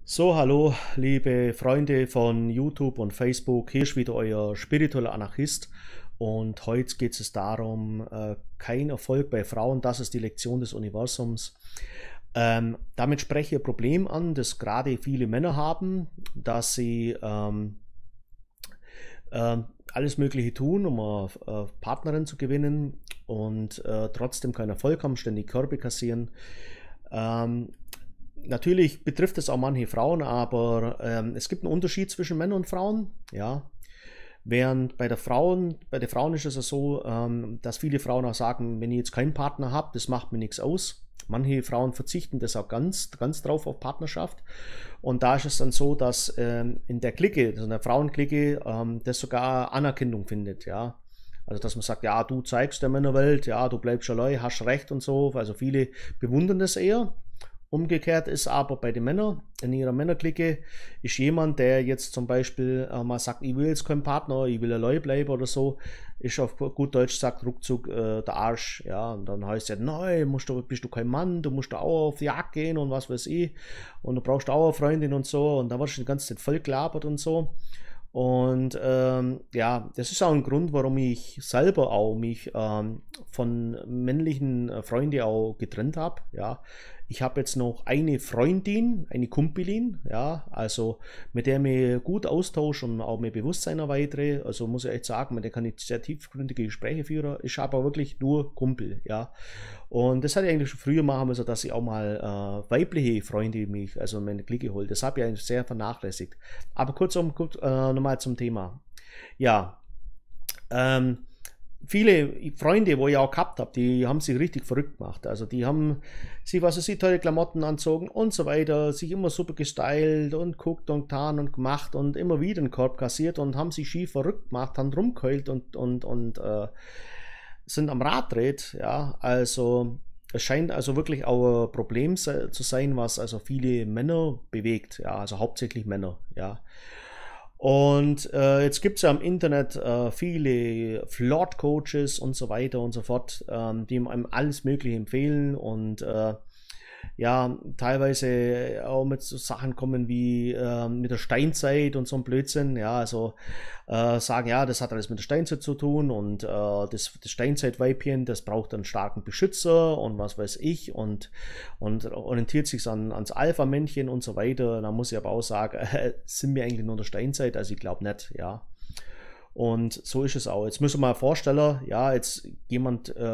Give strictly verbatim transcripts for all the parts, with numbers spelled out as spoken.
So, hallo, liebe Freunde von YouTube und Facebook. Hier ist wieder euer spiritueller Anarchist. Und heute geht es darum, äh, kein Erfolg bei Frauen, das ist die Lektion des Universums. Ähm, damit spreche ich ein Problem an, das gerade viele Männer haben, dass sie ähm, äh, alles Mögliche tun, um eine äh, Partnerin zu gewinnen und äh, trotzdem keinen Erfolg haben, ständig Körbe kassieren. Ähm, Natürlich betrifft es auch manche Frauen, aber ähm, es gibt einen Unterschied zwischen Männern und Frauen. Ja. Während bei der Frauen, bei den Frauen ist es ja so, ähm, dass viele Frauen auch sagen, wenn ich jetzt keinen Partner habe, das macht mir nichts aus. Manche Frauen verzichten das auch ganz, ganz drauf auf Partnerschaft. Und da ist es dann so, dass ähm, in der Clique, also in der Frauenklicke, ähm, das sogar Anerkennung findet. Ja. Also dass man sagt, ja, du zeigst der Männerwelt, ja, du bleibst allein, hast recht und so. Also viele bewundern das eher. Umgekehrt ist aber bei den Männern, in ihrer Männerklicke, ist jemand, der jetzt zum Beispiel äh, mal sagt, ich will jetzt keinen Partner, ich will allein bleiben oder so, ist auf gut Deutsch sagt, ruckzuck äh, der Arsch. Ja, und dann heißt es ja, nein, musst du, bist du kein Mann, du musst da auch auf die Jagd gehen und was weiß ich. Und du brauchst auch eine Freundin und so. Und da wirst du die ganze Zeit voll gelabert und so. Und ähm, ja, das ist auch ein Grund, warum ich selber auch mich ähm, von männlichen äh, Freunden auch getrennt habe. Ja, ich habe jetzt noch eine Freundin, eine Kumpelin, ja, also mit der mir gut austausche und auch mehr Bewusstsein erweitere. Also muss ich echt sagen, mit der kann ich sehr tiefgründige Gespräche führen. Ich habe aber wirklich nur Kumpel, ja. Und das hatte ich eigentlich schon früher machen müssen, dass ich auch mal äh, weibliche Freunde mich, also meine Clique hole. Das habe ich eigentlich sehr vernachlässigt. Aber kurz um, kurz, äh, nochmal zum Thema. Ja, ähm, viele Freunde, wo ich auch gehabt habe, die haben sich richtig verrückt gemacht. Also die haben sich, was weiß ich, tolle Klamotten anzogen und so weiter, sich immer super gestylt und guckt und getan und gemacht und immer wieder einen Korb kassiert und haben sich schief verrückt gemacht, haben rumgeheult und, und, und äh, sind am Rad dreht. Ja, also es scheint also wirklich auch ein Problem zu sein, was also viele Männer bewegt. Ja, also hauptsächlich Männer. Ja. Und äh, jetzt gibt es ja im Internet äh, viele Flirt-Coaches und so weiter und so fort, ähm, die einem alles Mögliche empfehlen und äh, ja, teilweise auch mit so Sachen kommen wie äh, mit der Steinzeit und so ein Blödsinn, ja, also äh, sagen, ja, das hat alles mit der Steinzeit zu tun und äh, das, das Steinzeitweibchen, das braucht einen starken Beschützer und was weiß ich und, und orientiert sich an, ans Alpha-Männchen und so weiter. Da muss ich aber auch sagen, äh, sind wir eigentlich nur in der Steinzeit, also ich glaube nicht, ja. Und so ist es auch. Jetzt müssen wir mal vorstellen, ja, jetzt jemand äh,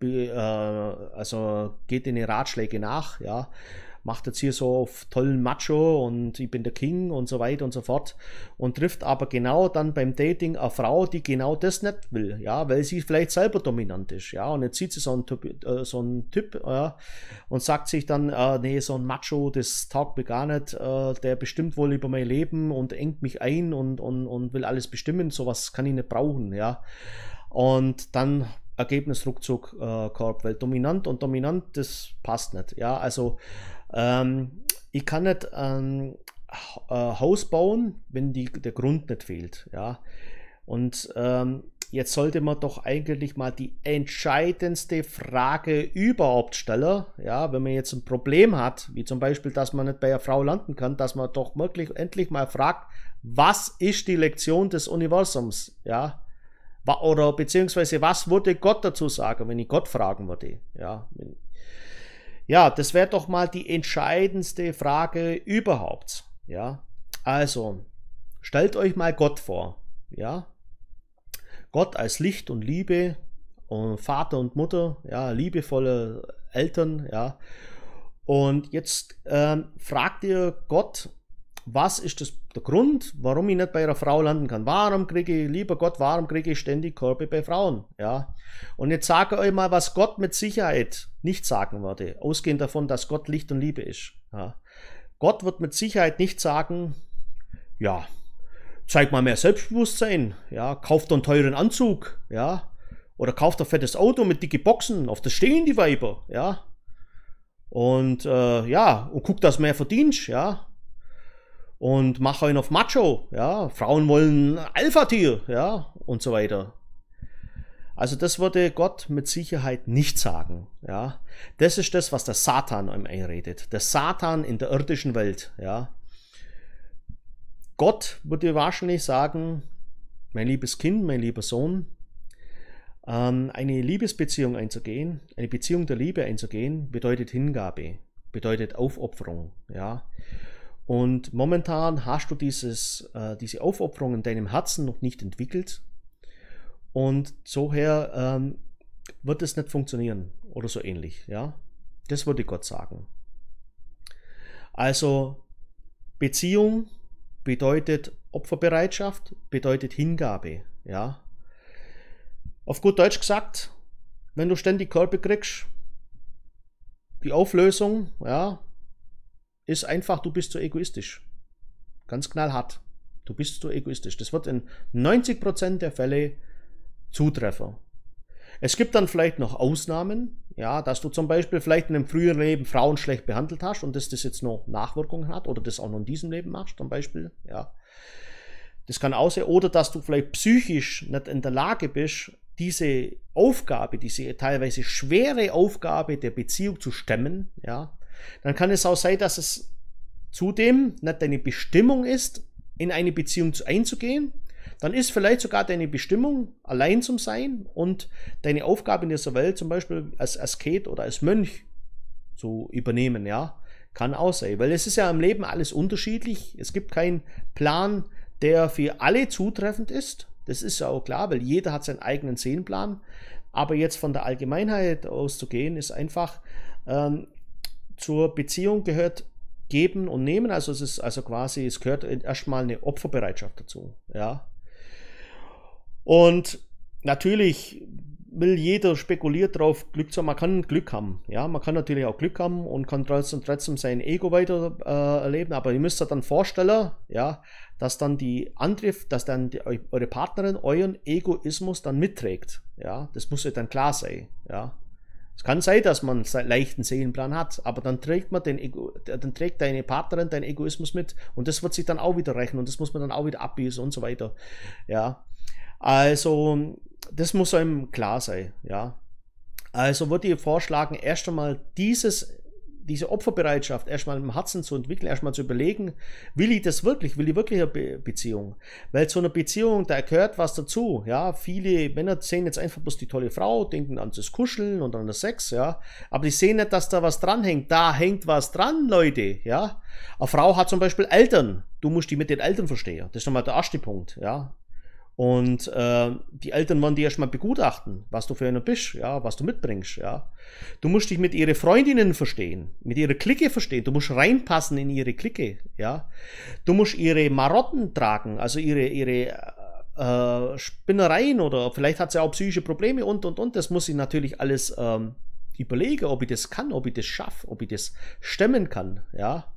also geht in die Ratschläge nach, ja, macht jetzt hier so auf tollen Macho und ich bin der King und so weiter und so fort und trifft aber genau dann beim Dating eine Frau, die genau das nicht will, ja, weil sie vielleicht selber dominant ist, ja, und jetzt sieht sie so einen Typ, äh, so einen Typ ja, und sagt sich dann, äh, nee, so ein Macho, das taugt mir gar nicht, äh, der bestimmt wohl über mein Leben und engt mich ein und, und, und will alles bestimmen, sowas kann ich nicht brauchen, ja, und dann Ergebnis ruckzuck äh, Korb, weil dominant und dominant, das passt nicht. Ja, also ähm, ich kann nicht ein äh, Haus bauen, wenn die, der Grund nicht fehlt. Ja, und ähm, jetzt sollte man doch eigentlich mal die entscheidendste Frage überhaupt stellen. Ja, wenn man jetzt ein Problem hat, wie zum Beispiel, dass man nicht bei einer Frau landen kann, dass man doch wirklich endlich mal fragt, was ist die Lektion des Universums? Ja. Oder beziehungsweise, was würde Gott dazu sagen, wenn ich Gott fragen würde? Ja, ja, das wäre doch mal die entscheidendste Frage überhaupt. Ja, also, stellt euch mal Gott vor. Ja, Gott als Licht und Liebe und Vater und Mutter, ja, liebevolle Eltern, ja. Und jetzt ähm, fragt ihr Gott, was ist das, der Grund, warum ich nicht bei einer Frau landen kann? Warum kriege ich, lieber Gott, warum kriege ich ständig Körbe bei Frauen? Ja. Und jetzt sage euch mal, was Gott mit Sicherheit nicht sagen würde, ausgehend davon, dass Gott Licht und Liebe ist. Ja. Gott wird mit Sicherheit nicht sagen, ja, zeig mal mehr Selbstbewusstsein, ja, kauft einen teuren Anzug, ja, oder kauft ein fettes Auto mit dicke Boxen, auf das stehen die Weiber, ja. Und äh, ja, und guck, dass du mehr verdienst, ja. Und mach einen auf Macho, ja, Frauen wollen Alpha-Tier, ja, und so weiter. Also das würde Gott mit Sicherheit nicht sagen, ja. Das ist das, was der Satan einem einredet. Der Satan in der irdischen Welt, ja. Gott würde wahrscheinlich sagen, mein liebes Kind, mein lieber Sohn, ähm, eine Liebesbeziehung einzugehen, eine Beziehung der Liebe einzugehen, bedeutet Hingabe, bedeutet Aufopferung, ja. Und momentan hast du dieses, äh, diese Aufopferung in deinem Herzen noch nicht entwickelt und soher ähm, wird es nicht funktionieren oder so ähnlich, ja. Das würde Gott sagen. Also Beziehung bedeutet Opferbereitschaft, bedeutet Hingabe, ja. Auf gut Deutsch gesagt, wenn du ständig Körper kriegst, die Auflösung, ja, ist einfach, du bist zu egoistisch. Ganz knallhart. Du bist zu egoistisch. Das wird in neunzig Prozent der Fälle zutreffen. Es gibt dann vielleicht noch Ausnahmen, ja, dass du zum Beispiel vielleicht in einem früheren Leben Frauen schlecht behandelt hast und dass das jetzt noch Nachwirkungen hat oder das auch noch in diesem Leben machst, zum Beispiel, ja. Das kann auch sein. Oder dass du vielleicht psychisch nicht in der Lage bist, diese Aufgabe, diese teilweise schwere Aufgabe der Beziehung zu stemmen, ja. Dann kann es auch sein, dass es zudem nicht deine Bestimmung ist, in eine Beziehung einzugehen. Dann ist vielleicht sogar deine Bestimmung, allein zu sein und deine Aufgabe in dieser Welt zum Beispiel als Asket oder als Mönch zu übernehmen, ja. Kann auch sein, weil es ist ja im Leben alles unterschiedlich. Es gibt keinen Plan, der für alle zutreffend ist. Das ist ja auch klar, weil jeder hat seinen eigenen Seelenplan. Aber jetzt von der Allgemeinheit auszugehen, ist einfach, ähm, zur Beziehung gehört geben und nehmen. Also es ist also quasi, es gehört erstmal eine Opferbereitschaft dazu, ja. Und natürlich will jeder spekuliert drauf, Glück zu haben. Man kann Glück haben, ja. Man kann natürlich auch Glück haben und kann trotzdem, trotzdem sein Ego weiter äh, erleben. Aber ihr müsst euch dann vorstellen, ja, dass dann die andere, dass dann die, eure Partnerin euren Egoismus dann mitträgt, ja. Das muss ja dann klar sein, ja. Es kann sein, dass man einen leichten Seelenplan hat, aber dann trägt man den Ego, dann trägt deine Partnerin deinen Egoismus mit und das wird sich dann auch wieder rechnen und das muss man dann auch wieder abbüßen und so weiter. Ja, also das muss einem klar sein. Ja, also würde ich vorschlagen, erst einmal dieses diese Opferbereitschaft erstmal im Herzen zu entwickeln, erstmal zu überlegen, will ich das wirklich, will ich wirklich eine Be Beziehung? Weil zu einer Beziehung, da gehört was dazu, ja, viele Männer sehen jetzt einfach bloß die tolle Frau, denken an das Kuscheln und an das Sex, ja, aber die sehen nicht, dass da was dran hängt, da hängt was dran, Leute, ja. Eine Frau hat zum Beispiel Eltern, du musst die mit den Eltern verstehen, das ist nochmal der erste Punkt, ja. Und äh, die Eltern wollen die erstmal begutachten, was du für einer bist, ja, was du mitbringst, ja. Du musst dich mit ihren Freundinnen verstehen, mit ihrer Clique verstehen, du musst reinpassen in ihre Clique, ja. Du musst ihre Marotten tragen, also ihre, ihre äh, Spinnereien oder vielleicht hat sie auch psychische Probleme und, und, und. Das muss ich natürlich alles ähm, überlegen, ob ich das kann, ob ich das schaffe, ob ich das stemmen kann, ja.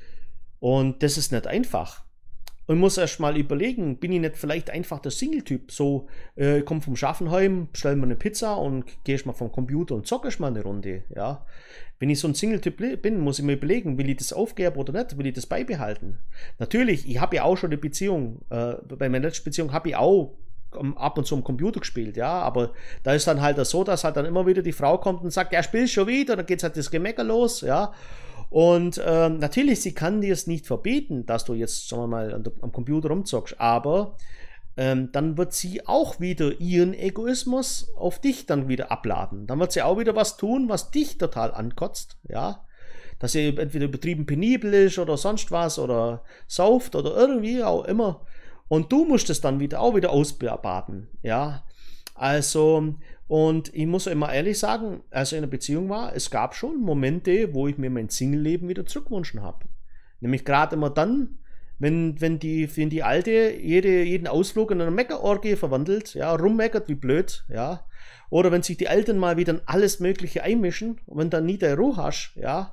Und das ist nicht einfach. Und muss erst mal überlegen, bin ich nicht vielleicht einfach der Single-Typ? So, äh, komm vom Schaffen heim, stell mir eine Pizza und gehst mal vom Computer und zockst mal eine Runde, ja. Wenn ich so ein Single-Typ bin, muss ich mir überlegen, will ich das aufgeben oder nicht? Will ich das beibehalten? Natürlich, ich habe ja auch schon eine Beziehung, äh, bei meiner letzten Beziehung habe ich auch ab und zu am Computer gespielt, ja, aber da ist dann halt so, dass halt dann immer wieder die Frau kommt und sagt, ja, spielst schon wieder, dann geht's halt das Gemecker los, ja. Und ähm, natürlich, sie kann dir es nicht verbieten, dass du jetzt, sagen wir mal, am, am Computer rumzockst, aber ähm, dann wird sie auch wieder ihren Egoismus auf dich dann wieder abladen. Dann wird sie auch wieder was tun, was dich total ankotzt, ja. Dass sie entweder übertrieben penibel ist oder sonst was oder sauft oder irgendwie auch immer. Und du musst es dann wieder auch wieder ausbaden, ja. Also, und ich muss immer ehrlich sagen, als ich in einer Beziehung war, es gab schon Momente, wo ich mir mein Single-Leben wieder zurückgewünscht habe. Nämlich gerade immer dann, wenn, wenn, die, wenn die Alte jede, jeden Ausflug in eine Meckerorgie verwandelt, ja, rummeckert wie blöd, ja. Oder wenn sich die Eltern mal wieder in alles Mögliche einmischen und wenn dann nie der Ruhe hast, ja.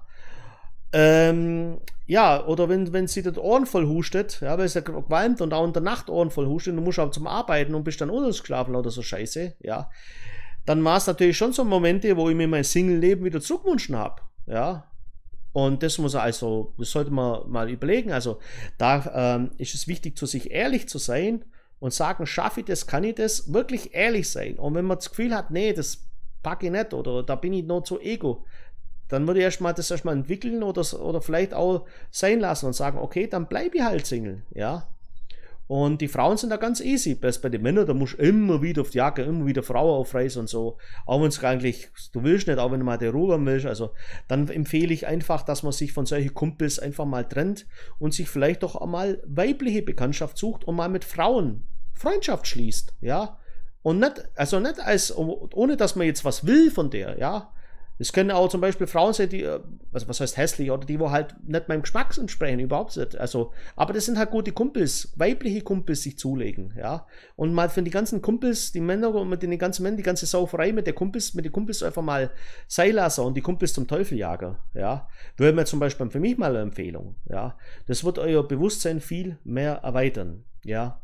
Ähm, ja, oder wenn, wenn sie das Ohren voll hustet, ja, weil sie ja qualmt und auch in der Nacht Ohren voll hustet und du musst auch zum Arbeiten und bist dann unausgeschlafen oder so Scheiße, ja, dann war es natürlich schon so Momente, wo ich mir mein Single-Leben wieder zurückgewünscht habe, ja, und das muss also, das sollte man mal überlegen, also da ähm, ist es wichtig, zu sich ehrlich zu sein und sagen, schaffe ich das, kann ich das, wirklich ehrlich sein, und wenn man das Gefühl hat, nee, das packe ich nicht oder da bin ich noch zu ego, dann würde ich erstmal das erstmal entwickeln oder, oder vielleicht auch sein lassen und sagen, okay, dann bleibe ich halt Single, ja. Und die Frauen sind da ganz easy. Bei den Männern, da musst du immer wieder auf die Jacke, immer wieder Frauen aufreißen und so. Auch wenn es eigentlich, du willst nicht, auch wenn du mal die Ruhe willst. Also dann empfehle ich einfach, dass man sich von solchen Kumpels einfach mal trennt und sich vielleicht doch einmal weibliche Bekanntschaft sucht und mal mit Frauen Freundschaft schließt, ja. Und nicht, also nicht als, ohne dass man jetzt was will von der, ja. Es können auch zum Beispiel Frauen sein, die, also was heißt hässlich, oder die, wo halt nicht meinem Geschmack entsprechen, überhaupt nicht. Also, aber das sind halt gute Kumpels, weibliche Kumpels sich zulegen, ja. Und mal für die ganzen Kumpels, die Männer und mit den ganzen Männern, die ganze Sauferei mit der Kumpels, mit den Kumpels einfach mal sein lassen und die Kumpels zum Teufel jagen, ja. Wäre mir zum Beispiel für mich mal eine Empfehlung, ja. Das wird euer Bewusstsein viel mehr erweitern, ja.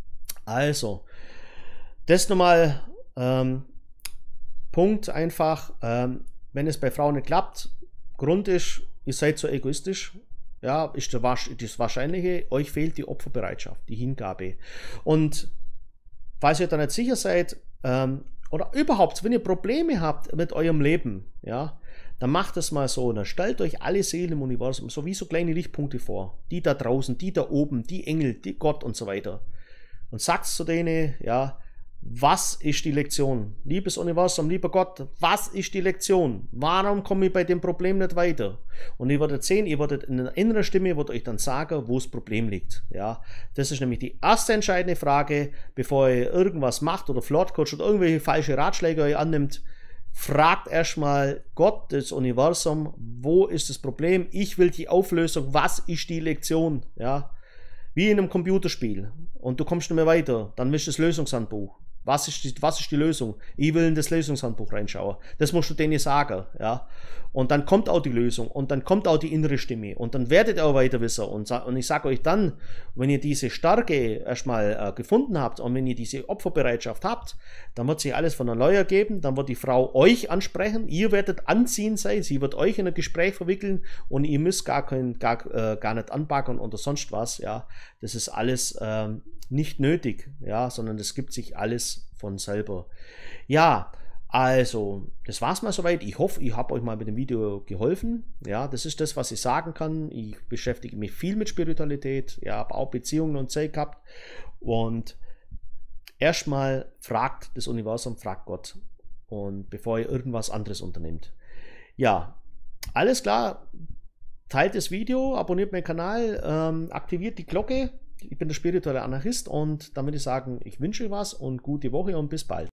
Also, das nochmal, ähm, Punkt einfach, ähm, wenn es bei Frauen nicht klappt, Grund ist, ihr seid so egoistisch, ja, ist das Wahrscheinliche, euch fehlt die Opferbereitschaft, die Hingabe. Und falls ihr da nicht sicher seid, ähm, oder überhaupt, wenn ihr Probleme habt mit eurem Leben, ja, dann macht es mal so, dann stellt euch alle Seelen im Universum so wie so kleine Lichtpunkte vor, die da draußen, die da oben, die Engel, die Gott und so weiter. Und sagt zu denen, ja, was ist die Lektion? Liebes Universum, lieber Gott, was ist die Lektion? Warum komme ich bei dem Problem nicht weiter? Und ihr werdet sehen, ihr werdet in einer inneren Stimme wird euch dann sagen, wo das Problem liegt. Ja, das ist nämlich die erste entscheidende Frage, bevor ihr irgendwas macht oder Flirtcoach oder irgendwelche falsche Ratschläge euch annimmt. Fragt erstmal Gott, das Universum, wo ist das Problem? Ich will die Auflösung, was ist die Lektion? Ja, wie in einem Computerspiel. Und du kommst nicht mehr weiter, dann mischst du das Lösungshandbuch. Was ist, die, was ist die Lösung? Ich will in das Lösungshandbuch reinschauen. Das musst du denen sagen, ja. Und dann kommt auch die Lösung und dann kommt auch die innere Stimme und dann werdet ihr auch weiter wissen. Und, und ich sage euch dann, wenn ihr diese Stärke erstmal äh, gefunden habt und wenn ihr diese Opferbereitschaft habt, dann wird sich alles von der Lawyer geben, dann wird die Frau euch ansprechen, ihr werdet anziehen sein, sie wird euch in ein Gespräch verwickeln und ihr müsst gar, kein, gar, äh, gar nicht anpacken oder sonst was, ja. Das ist alles ähm, nicht nötig, ja, sondern das gibt sich alles von selber. Ja, also, das war's mal soweit. Ich hoffe, ich habe euch mal mit dem Video geholfen. Ja, das ist das, was ich sagen kann. Ich beschäftige mich viel mit Spiritualität. Ja, habe auch Beziehungen und Zeit gehabt. Und erstmal fragt das Universum, fragt Gott. Und bevor ihr irgendwas anderes unternehmt. Ja, alles klar. Teilt das Video, abonniert meinen Kanal, ähm, aktiviert die Glocke. Ich bin der spirituelle Anarchist und dann würde ich sagen, ich wünsche euch was und gute Woche und bis bald.